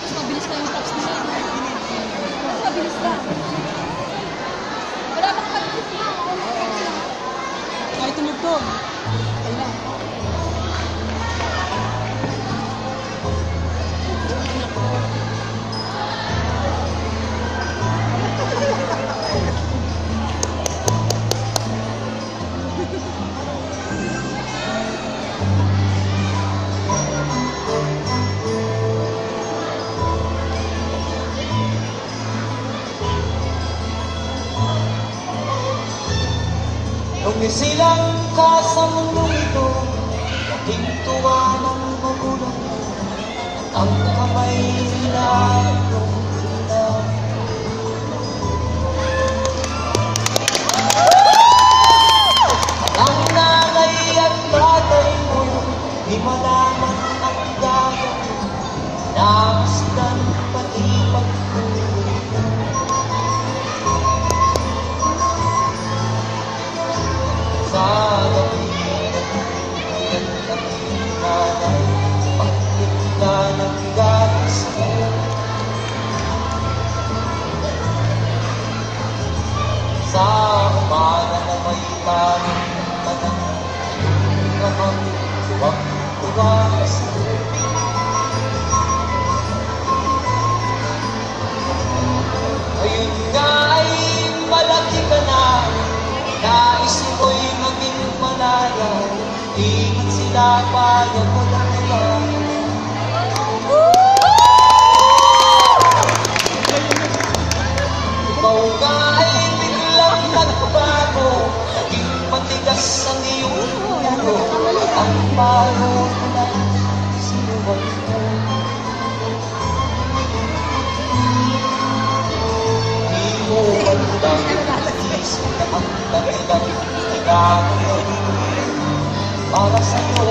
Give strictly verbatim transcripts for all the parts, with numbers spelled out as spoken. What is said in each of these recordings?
Mas mabilis na yung taps nila. Mas mabilis na. Wala bang mabilis na? Ay, tumugtog. Ayan. Nung isilang ka sa mundong ito, aking tuwa ng magulang mo, ang kamay nila nung ilang. Ang nanay at tatay mo, di malaman ang gagawin, namasdan pati pagtulog. Sa gawin at ang nanay, pagkita ng galis mo. Sa umaga na may tanging tanang, kamang tuwang-tuwas mo. Ngayon nga ay malaki ka na, nais mo'y maging malaya, ingat sila paano mo lang naman. Ikaw nga ay biglang nagbago, naging matigas ang iyong ulo, at ang paro mo na sinuwag mo. Di mo bandang isip na ang dahilan gagawin para sa'yo.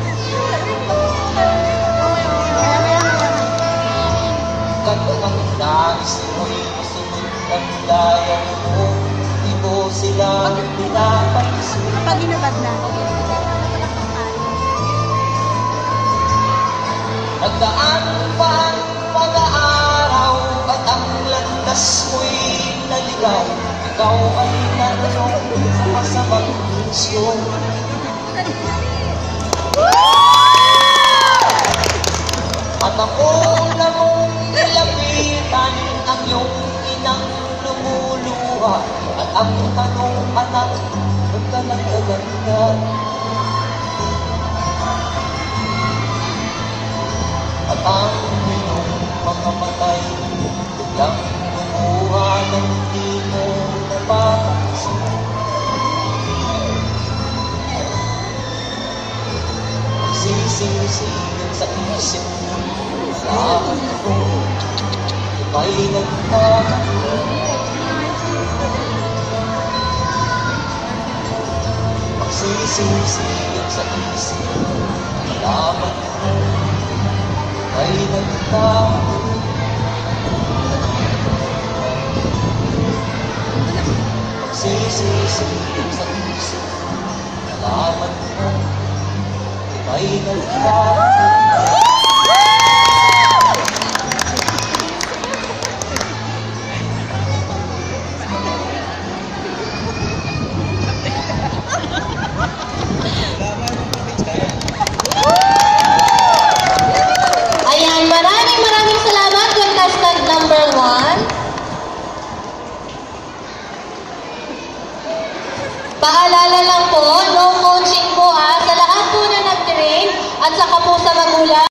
Kung ang nais mo'y masunod ang daya mo, di mo sila pinapansin. Kapag inubad na. Nagdaan pa ang mga araw at ang landas mo'y naligaw. Ikaw ay nanong sa masamang misyon. At ako na mong nilapitan ang iyong inang lumuluha. At ang tanong, anak, huwag ka nang gaganda. At ang iyong mga matay biglang lumuha ng di mo napapansin. Sising-singin sa isip mo, lahat ko ika'y nagpapagod. Magsising-singin sa isip mo, malaman mo ika'y nagpapagod. Magsising-singin sa isip mo, malaman mo ika'y nagpapagod. Ayan, maraming maraming salamat contestant number one. Paalala lang po, no coaching po ha, sa lahat po na nag-train at saka po sa magulang.